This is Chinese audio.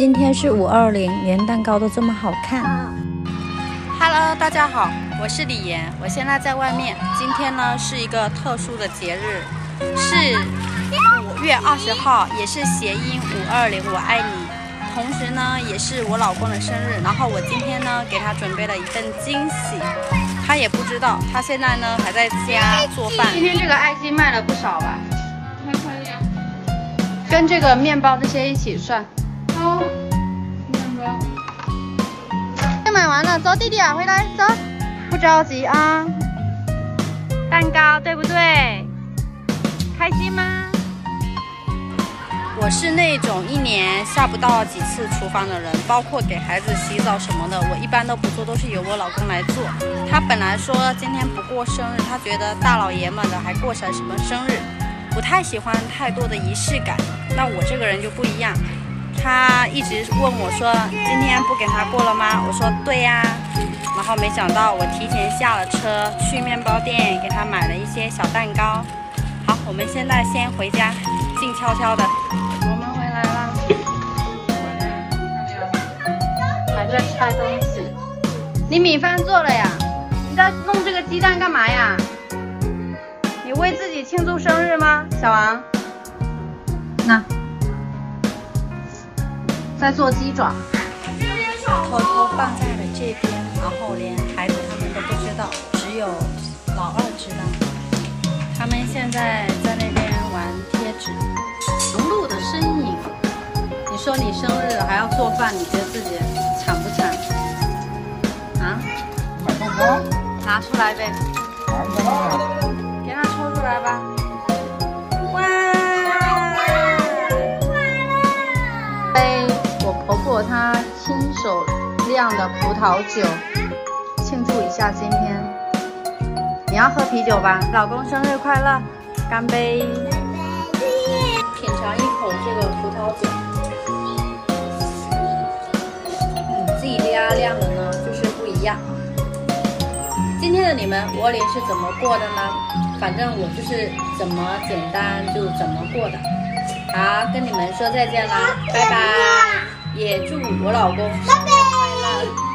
今天是520，连蛋糕都这么好看。 Hello， 大家好，我是李妍，我现在在外面。今天呢是一个特殊的节日，是5月20号，也是谐音520我爱你。同时呢，也是我老公的生日。然后我今天呢给他准备了一份惊喜，他也不知道，他现在呢还在家做饭。今天这个爱心卖了不少吧？还可以啊。跟这个面包这些一起算。好，面包。买完了，走，弟弟啊，回来，走，不着急啊。蛋糕对不对？开心吗？我是那种一年下不到几次厨房的人，包括给孩子洗澡什么的，我一般都不做，都是由我老公来做。他本来说今天不过生日，他觉得大老爷们的还过什么生日，不太喜欢太多的仪式感。那我这个人就不一样。他一直问我说今天不给他过了吗？我说对呀。然后没想到我提前下了车，去面包店给他买了一些小蛋糕。好，我们现在先回家，静悄悄的。我们回来了，还在拆东西。你米饭做了呀？你在弄这个鸡蛋干嘛呀？你为自己庆祝生日吗，小王？那。在做鸡爪，偷偷放在了这边，然后连孩子他们都不知道，只有老二知道。他们现在在那边玩贴纸。忙碌的身影，你说你生日还要做饭，你觉得自己惨不惨？啊？拿出来呗，给他抽出来吧。婆婆她亲手酿的葡萄酒，庆祝一下今天。你要喝啤酒吧？老公生日快乐，干杯！品尝一口这个葡萄酒，自己家酿的呢，就是不一样。今天的你们520是怎么过的呢？反正我就是怎么简单就怎么过的。好，跟你们说再见啦，拜拜！也祝我老公生日快乐！